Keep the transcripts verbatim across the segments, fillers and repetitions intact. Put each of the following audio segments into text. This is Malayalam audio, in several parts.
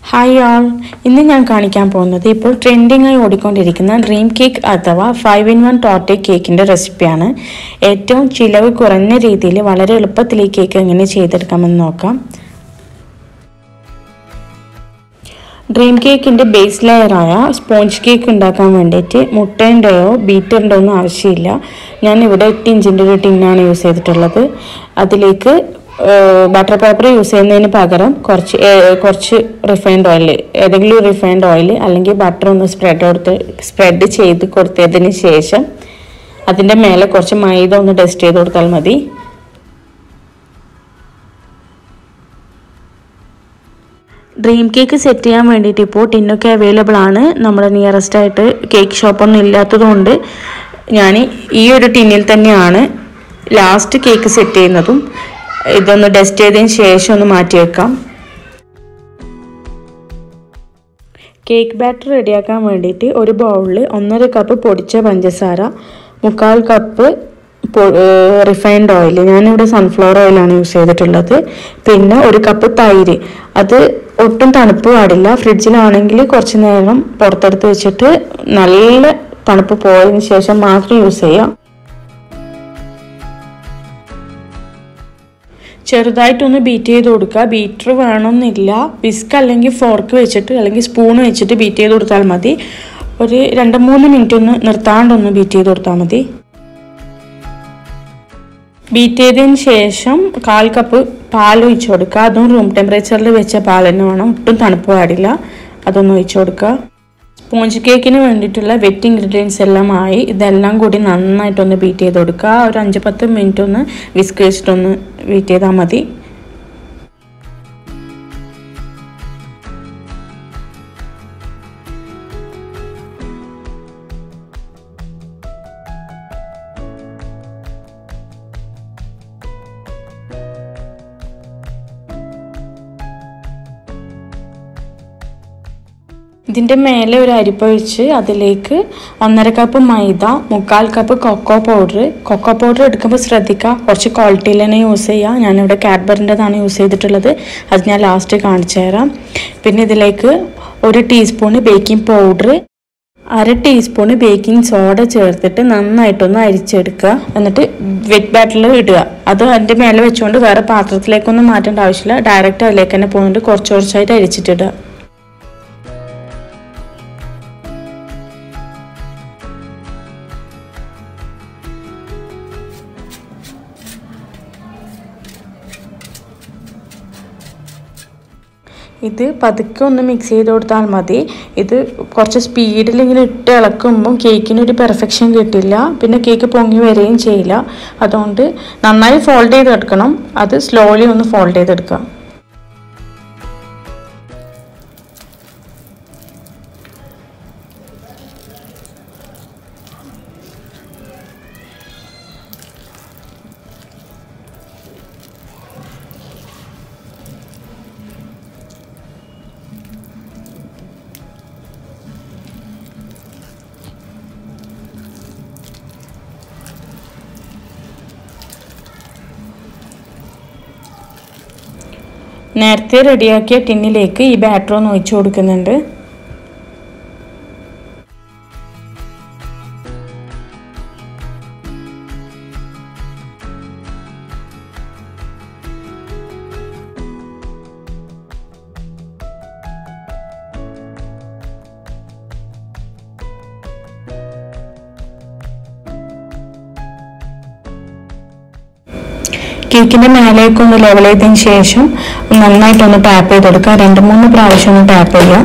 ഹായ് ആൾ, ഇന്ന് ഞാൻ കാണിക്കാൻ പോകുന്നത് ഇപ്പോൾ ട്രെൻഡിങ് ആയി ഓടിക്കൊണ്ടിരിക്കുന്ന ഡ്രീം കേക്ക് അഥവാ ഫൈവ് ഇൻ വൺ ടോട്ടെ കേക്കിൻ്റെ റെസിപ്പിയാണ്. ഏറ്റവും ചിലവ് കുറഞ്ഞ രീതിയിൽ വളരെ എളുപ്പത്തിൽ ഈ കേക്ക് എങ്ങനെ ചെയ്തെടുക്കാമെന്ന് നോക്കാം. ഡ്രീം കേക്കിൻ്റെ ബേസ് ലെയറായ സ്പോഞ്ച് കേക്ക് ഉണ്ടാക്കാൻ വേണ്ടിയിട്ട് മുട്ടേൻ്റെയോ ബീറ്ററിൻ്റെയോ ഒന്നും ആവശ്യമില്ല. ഞാൻ ഇവിടെ എട്ട് ഇഞ്ചിൻ്റെ ഒരു ടിന്നാണ് യൂസ് ചെയ്തിട്ടുള്ളത്. അതിലേക്ക് ബട്ടർ പേപ്പർ യൂസ് ചെയ്യുന്നതിന് പകരം കുറച്ച് കുറച്ച് റിഫൈൻഡ് ഓയിൽ, ഏതെങ്കിലും റിഫൈൻഡ് ഓയിൽ അല്ലെങ്കിൽ ബട്ടർ ഒന്ന് സ്പ്രെഡ് കൊടുത്ത് സ്പ്രെഡ് ചെയ്ത് കൊടുത്തതിന് ശേഷം അതിൻ്റെ മേലെ കുറച്ച് മൈദ ഒന്ന് ഡസ്റ്റ് ചെയ്ത് കൊടുത്താൽ മതി. ഡ്രീം കേക്ക് സെറ്റ് ചെയ്യാൻ വേണ്ടിയിട്ട് ഇപ്പോൾ ടിന്നൊക്കെ അവൈലബിൾ ആണ്. നമ്മുടെ നിയറസ്റ്റ് ആയിട്ട് കേക്ക് ഷോപ്പൊന്നും ഇല്ലാത്തതുകൊണ്ട് ഞാൻ ഈ ഒരു ടിന്നിൽ തന്നെയാണ് ലാസ്റ്റ് കേക്ക് സെറ്റ് ചെയ്യുന്നതും. ഇതൊന്ന് ഡസ്റ്റ് ചെയ്തതിന് ശേഷം ഒന്ന് മാറ്റി വെക്കാം. കേക്ക് ബാറ്റർ റെഡിയാക്കാൻ വേണ്ടിയിട്ട് ഒരു ബൗളിൽ ഒന്നര കപ്പ് പൊടിച്ച പഞ്ചസാര, മുക്കാൽ കപ്പ് റിഫൈൻഡ് ഓയിൽ, ഞാനിവിടെ സൺഫ്ലവർ ഓയിലാണ് യൂസ് ചെയ്തിട്ടുള്ളത്, പിന്നെ ഒരു കപ്പ് തൈര്. അത് ഒട്ടും തണുപ്പ് പാടില്ല. ഫ്രിഡ്ജിലാണെങ്കിൽ കുറച്ച് നേരം പുറത്തെടുത്ത് വെച്ചിട്ട് നല്ല തണുപ്പ് പോയതിന് ശേഷം മാത്രം യൂസ് ചെയ്യാം. ചെറുതായിട്ടൊന്ന് ബീറ്റ് ചെയ്ത് കൊടുക്കുക. ബീറ്റർ വേണമെന്നില്ല. വിസ്ക് അല്ലെങ്കിൽ ഫോർക്ക് വെച്ചിട്ട് അല്ലെങ്കിൽ സ്പൂൺ വെച്ചിട്ട് ബീറ്റ് ചെയ്ത് കൊടുത്താൽ മതി. ഒരു രണ്ട് മൂന്ന് മിനിറ്റ് ഒന്ന് നിർത്താണ്ടൊന്ന് ബീറ്റ് ചെയ്ത് കൊടുത്താൽ മതി. ബീറ്റ് ചെയ്തതിന് ശേഷം കാൽ കപ്പ് പാൽ ഒഴിച്ച് കൊടുക്കുക. അതും റൂം ടെമ്പറേച്ചറിൽ വെച്ച പാൽ തന്നെ വേണം, ഒട്ടും തണുപ്പ് പാടില്ല. അതൊന്ന് ഒഴിച്ച് കൊടുക്കുക. സ്പോഞ്ച് കേക്കിന് വേണ്ടിയിട്ടുള്ള വെറ്റ് ഇൻഗ്രീഡിയൻസ് എല്ലാം ആയി. ഇതെല്ലാം കൂടി നന്നായിട്ടൊന്ന് ബീറ്റ് ചെയ്ത് കൊടുക്കുക. ഒരു അഞ്ച് പത്ത് മിനിറ്റ് ഒന്ന് വിസ്ക് വെച്ചിട്ടൊന്ന് ബീറ്റ് ചെയ്താൽ മതി. ഇതിൻ്റെ മേലെ ഒരു അരിപ്പ ഒഴിച്ച് അതിലേക്ക് ഒന്നര കപ്പ് മൈദ, മുക്കാൽ cup cocoa powder. Cocoa powder എടുക്കുമ്പോൾ ശ്രദ്ധിക്കുക, കുറച്ച് ക്വാളിറ്റിയിൽ തന്നെ യൂസ് ചെയ്യുക. ഞാനിവിടെ കാഡ്ബറിൻ്റെതാണ് യൂസ് ചെയ്തിട്ടുള്ളത്. അത് ഞാൻ ലാസ്റ്റ് കാണിച്ചു തരാം. പിന്നെ ഇതിലേക്ക് ഒരു ടീസ്പൂണ് ബേക്കിംഗ് പൗഡർ, അര ടീസ്പൂണ് ബേക്കിംഗ് സോഡ ചേർത്തിട്ട് നന്നായിട്ടൊന്ന് അരിച്ചെടുക്കുക. എന്നിട്ട് വെറ്റ് ബാറ്ററിൽ ഇടുക. അത് അതിൻ്റെ മേലെ വെച്ചുകൊണ്ട് വേറെ പാത്രത്തിലേക്കൊന്നും മാറ്റേണ്ട ആവശ്യമില്ല. ഡയറക്റ്റ് അതിലേക്ക് തന്നെ പോകുന്നുണ്ട്. കുറച്ച് കുറച്ചായിട്ട് അരിച്ചിട്ടിടുക. ഇത് പതുക്കെ ഒന്ന് മിക്സ് ചെയ്ത് കൊടുത്താൽ മതി. ഇത് കുറച്ച് സ്പീഡിൽ ഇങ്ങനെ ഇട്ട് ഇളക്കുമ്പം കേക്കിനൊരു പെർഫെക്ഷൻ കിട്ടില്ല. പിന്നെ കേക്ക് പൊങ്ങി വരികയും ചെയ്യില്ല. അതുകൊണ്ട് നന്നായി ഫോൾഡ് ചെയ്തെടുക്കണം. അത് സ്ലോലി ഒന്ന് ഫോൾഡ് ചെയ്തെടുക്കാം. നേരത്തെ റെഡിയാക്കിയ ടിന്നിലേക്ക് ഈ ബാറ്റർ ഒന്ന് ഒഴിച്ചു കൊടുക്കുന്നുണ്ട്. കേക്കിൻ്റെ മേലേക്ക് ഒന്ന് ലെവൽ ചെയ്തതിന് ശേഷം നന്നായിട്ടൊന്ന് ടാപ്പ് ചെയ്ത് കൊടുക്കുക. രണ്ട് മൂന്ന് പ്രാവശ്യം ഒന്ന് ടാപ്പ് ചെയ്യാം.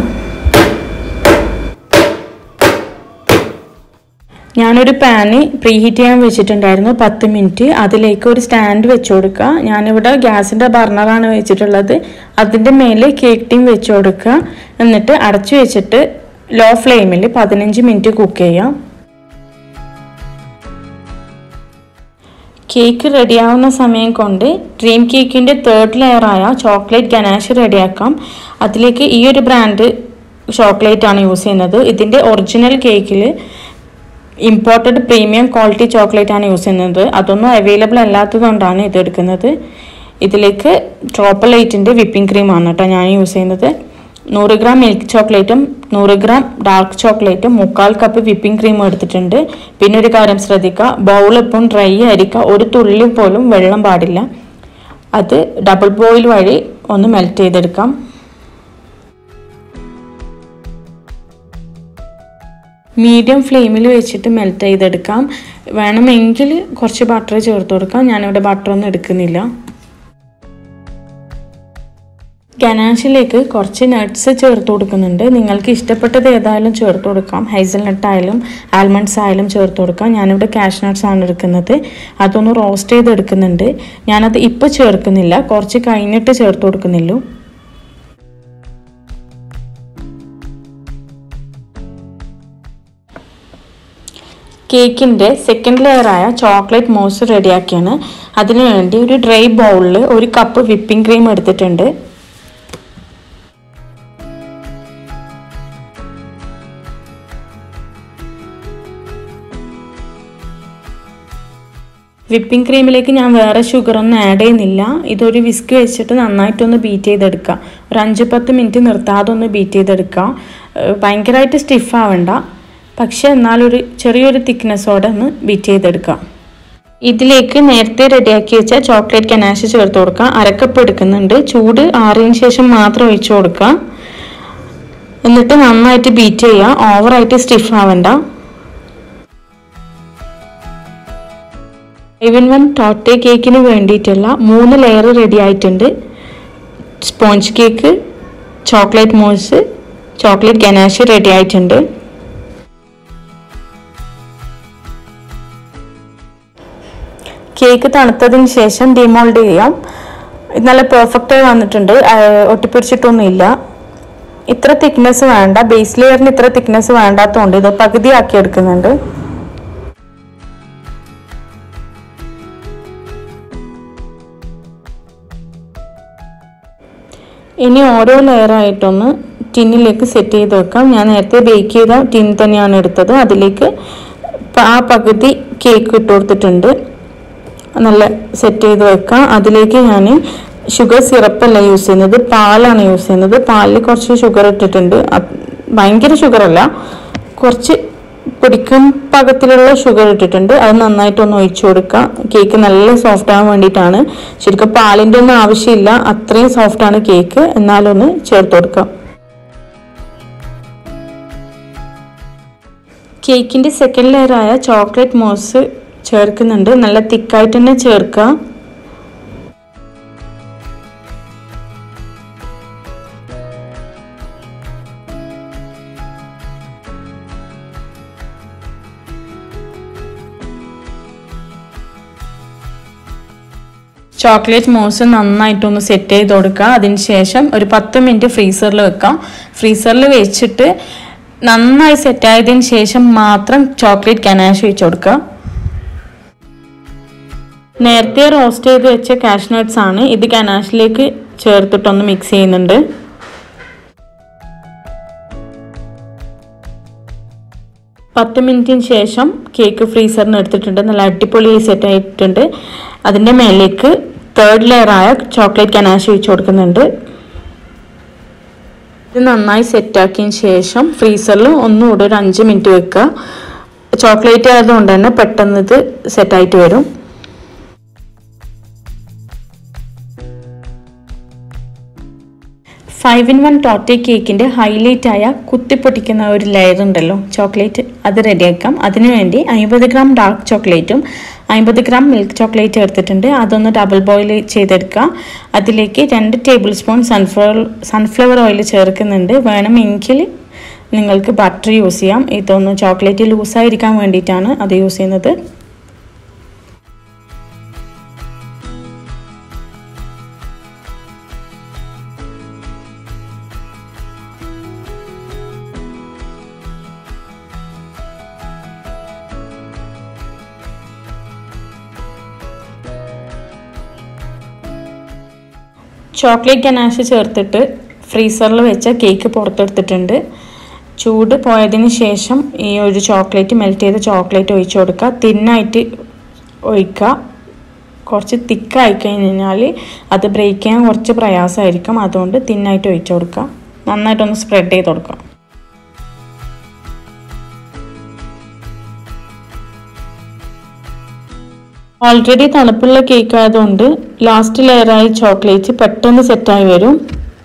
ഞാനൊരു പാന് പ്രീ ഹീറ്റ് ചെയ്യാൻ വെച്ചിട്ടുണ്ടായിരുന്നു പത്ത് മിനിറ്റ്. അതിലേക്ക് ഒരു സ്റ്റാൻഡ് വെച്ച് കൊടുക്കുക. ഞാനിവിടെ ഗ്യാസിൻ്റെ ബർണറാണ് വെച്ചിട്ടുള്ളത്. അതിൻ്റെ മേലെ കേക്ക് ടീൻ വെച്ച് കൊടുക്കുക. എന്നിട്ട് അടച്ചു വെച്ചിട്ട് ലോ ഫ്ലെയിമിൽ പതിനഞ്ച് മിനിറ്റ് കുക്ക് ചെയ്യാം. കേക്ക് റെഡിയാവുന്ന സമയം കൊണ്ട് ഡ്രീം കേക്കിൻ്റെ തേർഡ് ലെയറായ ചോക്ലേറ്റ് ഗനാഷ് റെഡിയാക്കാം. അതിലേക്ക് ഈ ഒരു ബ്രാൻഡ് ചോക്ലേറ്റ് ആണ് യൂസ് ചെയ്യുന്നത്. ഇതിൻ്റെ ഒറിജിനൽ കേക്കിൽ ഇമ്പോർട്ടഡ് പ്രീമിയം ക്വാളിറ്റി ചോക്ലേറ്റ് ആണ് യൂസ് ചെയ്യുന്നത്. അതൊന്നും അവൈലബിൾ അല്ലാത്തതുകൊണ്ടാണ് ഇത് എടുക്കുന്നത്. ഇതിലേക്ക് ചോക്ലേറ്റിൻ്റെ വിപ്പിംഗ് ക്രീമാണ് കേട്ടോ ഞാൻ യൂസ് ചെയ്യുന്നത്. നൂറ് ഗ്രാം മിൽക്ക് ചോക്ലേറ്റും നൂറ് ഗ്രാം ഡാർക്ക് ചോക്ലേറ്റും മുക്കാൽ കപ്പ് വിപ്പിംഗ് ക്രീമും എടുത്തിട്ടുണ്ട്. പിന്നെ ഒരു കാര്യം ശ്രദ്ധിക്കുക, ബൗൾ എപ്പോഴും ഡ്രൈ ആയിരിക്കുക, ഒരു തുള്ളി പോലും വെള്ളം പാടില്ല. അത് ഡബിൾ ബോയിൽ വഴി ഒന്ന് മെൽറ്റ് ചെയ്തെടുക്കാം. മീഡിയം ഫ്ലെയിമിൽ വെച്ചിട്ട് മെൽറ്റ് ചെയ്തെടുക്കാം. വേണമെങ്കിൽ കുറച്ച് ബട്ടർ ചേർത്ത് കൊടുക്കാം. ഞാനിവിടെ ബട്ടറൊന്നും എടുക്കുന്നില്ല. ഗനാഷിലേക്ക് കുറച്ച് നട്ട്സ് ചേർത്ത് കൊടുക്കുന്നുണ്ട്. നിങ്ങൾക്ക് ഇഷ്ടപ്പെട്ടത് ഏതായാലും ചേർത്ത് കൊടുക്കാം. ഹൈസൽനട്ട് ആയാലും ആൽമണ്ട്സ് ആയാലും ചേർത്ത് കൊടുക്കാം. ഞാനിവിടെ കാഷ് നട്ട്സ് ആണ് എടുക്കുന്നത്. അതൊന്ന് റോസ്റ്റ് ചെയ്തെടുക്കുന്നുണ്ട്. ഞാനത് ഇപ്പോൾ ചേർക്കുന്നില്ല, കുറച്ച് കഴിഞ്ഞിട്ട് ചേർത്ത് കൊടുക്കുന്നുള്ളൂ. കേക്കിൻ്റെ സെക്കൻഡ് ലെയറായ ചോക്ലേറ്റ് മൂസ് റെഡിയാക്കിയാണ്. അതിനു വേണ്ടി ഒരു ഡ്രൈ ബൗളിൽ ഒരു കപ്പ് വിപ്പിംഗ് ക്രീം എടുത്തിട്ടുണ്ട്. വിപ്പിംഗ് ക്രീമിലേക്ക് ഞാൻ വേറെ ഷുഗറൊന്നും ആഡ് ചെയ്യുന്നില്ല. ഇതൊരു വിസ്ക് വെച്ചിട്ട് നന്നായിട്ടൊന്ന് ബീറ്റ് ചെയ്തെടുക്കുക. ഒരു അഞ്ച് പത്ത് മിനിറ്റ് നിർത്താതെ ഒന്ന് ബീറ്റ് ചെയ്തെടുക്കുക. ഭയങ്കരമായിട്ട് സ്റ്റിഫ് ആവണ്ട, പക്ഷെ എന്നാലൊരു ചെറിയൊരു തിക്നെസ്സോടെ ഒന്ന് ബീറ്റ് ചെയ്തെടുക്കാം. ഇതിലേക്ക് നേരത്തെ റെഡിയാക്കി വെച്ച ചോക്ലേറ്റ് ഗനാഷ് ചേർത്ത് കൊടുക്കുക. അരക്കപ്പ് എടുക്കുന്നുണ്ട്. ചൂട് ആറിയതിന് ശേഷം മാത്രം ഒഴിച്ചു കൊടുക്കുക. എന്നിട്ട് നന്നായിട്ട് ബീറ്റ് ചെയ്യുക. ഓവറായിട്ട് സ്റ്റിഫ് ആവണ്ട. ഫൈവ് ഇൻ വൺ ടോട്ടെ കേക്കിന് വേണ്ടിയിട്ടുള്ള മൂന്ന് ലെയർ റെഡി ആയിട്ടുണ്ട്. Sponge cake, chocolate mousse, chocolate ganache ready ആയിട്ടുണ്ട്. കേക്ക് തണുത്തതിന് ശേഷം ഡിമോൾഡ് ചെയ്യാം. ഇത് നല്ല പെർഫെക്റ്റായി വന്നിട്ടുണ്ട്, ഒട്ടിപ്പിടിച്ചിട്ടൊന്നുമില്ല. ഇത്ര തിക്നെസ് വേണ്ട, ബേസ് ലെയറിന് ഇത്ര തിക്നെസ് വേണ്ടാത്തതുകൊണ്ട് ഇത് പകുതി ആക്കി എടുക്കുന്നുണ്ട്. ഇനി ഓരോ ലെയറായിട്ടൊന്ന് ടിന്നിലേക്ക് സെറ്റ് ചെയ്ത് വെക്കാം. ഞാൻ നേരത്തെ ബേക്ക് ചെയ്ത ടിൻ തന്നെയാണ് എടുത്തത്. അതിലേക്ക് ആ പകുതി കേക്ക് ഇട്ട് കൊടുത്തിട്ടുണ്ട്. നല്ല സെറ്റ് ചെയ്ത് വെക്കാം. അതിലേക്ക് ഞാൻ ഷുഗർ സിറപ്പല്ല യൂസ് ചെയ്യുന്നത്, പാലാണ് യൂസ് ചെയ്യുന്നത്. പാലിൽ കുറച്ച് ഷുഗർ ഇട്ടിട്ടുണ്ട്. ഭയങ്കര ഷുഗറല്ല, കുറച്ച് പിടിക്കും പാകത്തിലുള്ള ഷുഗർ ഇട്ടിട്ടുണ്ട്. അത് നന്നായിട്ടൊന്ന് ഒഴിച്ചു കൊടുക്കാം. കേക്ക് നല്ല സോഫ്റ്റ് ആവാൻ വേണ്ടിയിട്ടാണ്. ശരിക്കും പാലിൻ്റെ ഒന്നും ആവശ്യമില്ല, അത്രയും സോഫ്റ്റാണ് കേക്ക്. എന്നാലൊന്ന് ചേർത്ത് കൊടുക്കാം. കേക്കിൻ്റെ സെക്കൻഡ് ലെയറായ ചോക്ലേറ്റ് മൂസ് ചേർക്കുന്നുണ്ട്. നല്ല തിക്കായിട്ട് തന്നെ ചേർക്കുക. ചോക്ലേറ്റ് മൂസ് നന്നായിട്ടൊന്ന് സെറ്റ് ചെയ്ത് കൊടുക്കുക. അതിനുശേഷം ഒരു പത്ത് മിനിറ്റ് ഫ്രീസറിൽ വെക്കാം. ഫ്രീസറിൽ വെച്ചിട്ട് നന്നായി സെറ്റായതിന് ശേഷം മാത്രം ചോക്ലേറ്റ് ഗനാഷ് ഒഴിച്ച് കൊടുക്കുക. നേരത്തെ റോസ്റ്റ് ചെയ്ത് വെച്ച കാഷ് നട്ട്സ് ആണ്. ഇത് ഗനാഷിലേക്ക് ചേർത്തിട്ടൊന്ന് മിക്സ് ചെയ്യുന്നുണ്ട്. പത്ത് മിനിറ്റിന് ശേഷം കേക്ക് ഫ്രീസറിന് എടുത്തിട്ടുണ്ട്. നല്ല അടിപൊളി സെറ്റ് ആയിട്ടുണ്ട്. അതിൻ്റെ മേലേക്ക് തേർഡ് ലെയറായ ചോക്ലേറ്റ് ഗനാഷ് ഒഴിച്ച് കൊടുക്കുന്നുണ്ട്. ഇത് നന്നായി സെറ്റാക്കിയതിന് ശേഷം ഫ്രീസറിൽ ഒന്നുകൂടെ ഒരു അഞ്ച് മിനിറ്റ് വെക്കുക. ചോക്ലേറ്റ് ആയതുകൊണ്ട് തന്നെ പെട്ടെന്ന് ഇത് സെറ്റായിട്ട് വരും. ഫൈവ് ഇൻ വൺ ടോട്ടെ കേക്കിൻ്റെ ഹൈലൈറ്റ് ആയ കുത്തിപ്പൊട്ടിക്കുന്ന ഒരു ലെയർ ഉണ്ടല്ലോ ചോക്ലേറ്റ്, അത് റെഡിയാക്കാം. അതിനുവേണ്ടി അമ്പത് ഗ്രാം ഡാർക്ക് ചോക്ലേറ്റും അമ്പത് ഗ്രാം മിൽക്ക് ചോക്ലേറ്റ് എടുത്തിട്ടുണ്ട്. അതൊന്ന് ഡബിൾ ബോയിൽ ചെയ്തെടുക്കുക. അതിലേക്ക് രണ്ട് tablespoon sunflower sunflower oil ചേർക്കുന്നുണ്ട്. വേണമെങ്കിൽ നിങ്ങൾക്ക് ബട്ടർ യൂസ് ചെയ്യാം. ഇതൊന്ന് ചോക്ലേറ്റ് ലൂസായിരിക്കാൻ വേണ്ടിയിട്ടാണ് അത് യൂസ് ചെയ്യുന്നത്. ചോക്ലേറ്റ് ഗനാഷ് ചേർത്തിട്ട് ഫ്രീസറിൽ വെച്ച കേക്ക് പുറത്തെടുത്തിട്ടുണ്ട്. ചൂട് പോയതിന് ശേഷം ഈ ഒരു ചോക്ലേറ്റ് മെൽറ്റ് ചെയ്ത ചോക്ലേറ്റ് ഒഴിച്ചു കൊടുക്കുക. തിന്നായിട്ട് ഒഴിക്കുക. കുറച്ച് തിക്കായി കഴിഞ്ഞാൽ അത് ബ്രേക്ക് ചെയ്യാൻ കുറച്ച് പ്രയാസമായിരിക്കും. അതുകൊണ്ട് തിന്നായിട്ട് ഒഴിച്ചു കൊടുക്കുക. നന്നായിട്ടൊന്ന് സ്പ്രെഡ് ചെയ്ത് കൊടുക്കാം. ഓൾറെഡി തണുപ്പുള്ള കേക്ക് ആയതുകൊണ്ട് ലാസ്റ്റ് ലെയറായി ചോക്ലേറ്റ് പെട്ടെന്ന് സെറ്റായി വരും.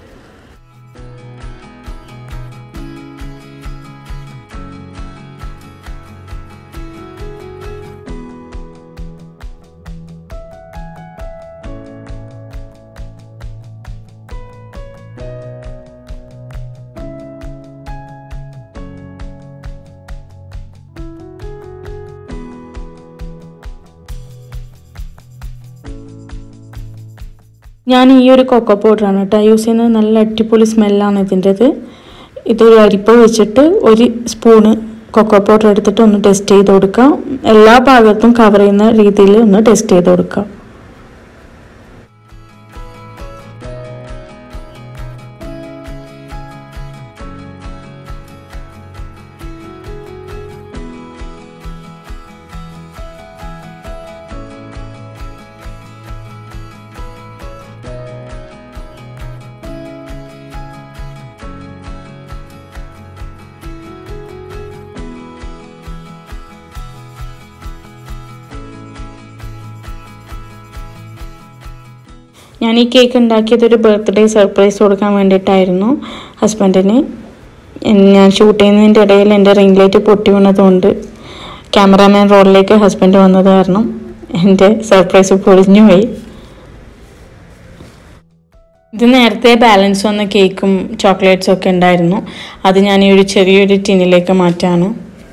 ഞാൻ ഈ ഒരു കൊക്കോ പൗഡറാണ് കേട്ടോ യൂസ് ചെയ്യുന്നത്. നല്ല അടിപൊളി സ്മെല്ലാണ് ഇതിൻ്റെത്. ഇതൊരു അരിപ്പ വെച്ചിട്ട് ഒരു സ്പൂണ് കൊക്കോ പൗഡർ എടുത്തിട്ട് ഒന്ന് ടെസ്റ്റ് ചെയ്ത് കൊടുക്കാം. എല്ലാ ഭാഗത്തും കവർ ചെയ്യുന്ന രീതിയിൽ ഒന്ന് ടെസ്റ്റ് ചെയ്ത് കൊടുക്കാം. ഞാൻ ഈ കേക്ക് ഉണ്ടാക്കിയത് ഒരു ബർത്ത്ഡേ സർപ്രൈസ് കൊടുക്കാൻ വേണ്ടിയിട്ടായിരുന്നു ഹസ്ബൻഡിന്. ഞാൻ ഷൂട്ട് ചെയ്യുന്നതിൻ്റെ ഇടയിൽ എൻ്റെ റിംഗ് ലൈറ്റ് പൊട്ടി വീണതുകൊണ്ട് ക്യാമറാമാൻ റോളിലേക്ക് ഹസ്ബൻഡ് വന്നത് കാരണം എൻ്റെ സർപ്രൈസ് പൊളിഞ്ഞു പോയി. ഇത് നേരത്തെ ബാലൻസ് വന്ന കേക്കും ചോക്ലേറ്റ്സും ഒക്കെ ഉണ്ടായിരുന്നു. അത് ഞാൻ ഈ ഒരു ചെറിയൊരു ടിന്നിലേക്ക് മാറ്റാണ്.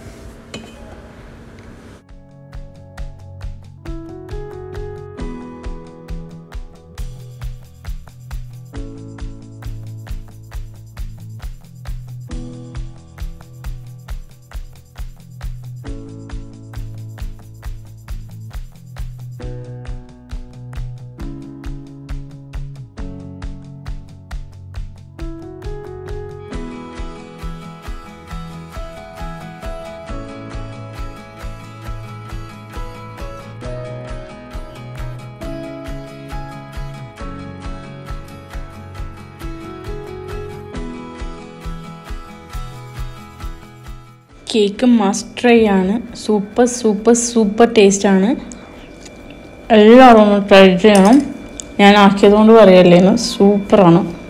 കേക്ക് മസ്റ്റ് ട്രൈ ആണ്. സൂപ്പർ സൂപ്പർ സൂപ്പർ ടേസ്റ്റാണ്. എല്ലാവരും ഒന്ന് ട്രൈ ചെയ്യണം. ഞാൻ ആക്കിയതുകൊണ്ട് പറയല്ലേന്ന്, സൂപ്പറാണ്.